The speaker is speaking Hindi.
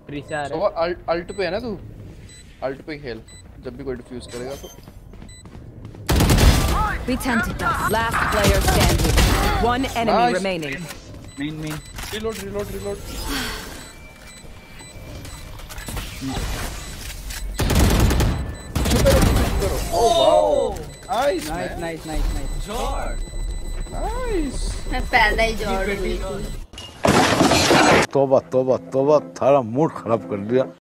प्रीचार तो अल्ट पे है ना तू, अल्ट पे खेल जब भी कोई डिफ्यूज करेगा तो। We tend to last player standing. One enemy remaining. Main. Reload. Oh wow. Nice. Nice. मैं पहले ही जोड़ हुई थी। तौबा थारा मूड खराब कर दिया।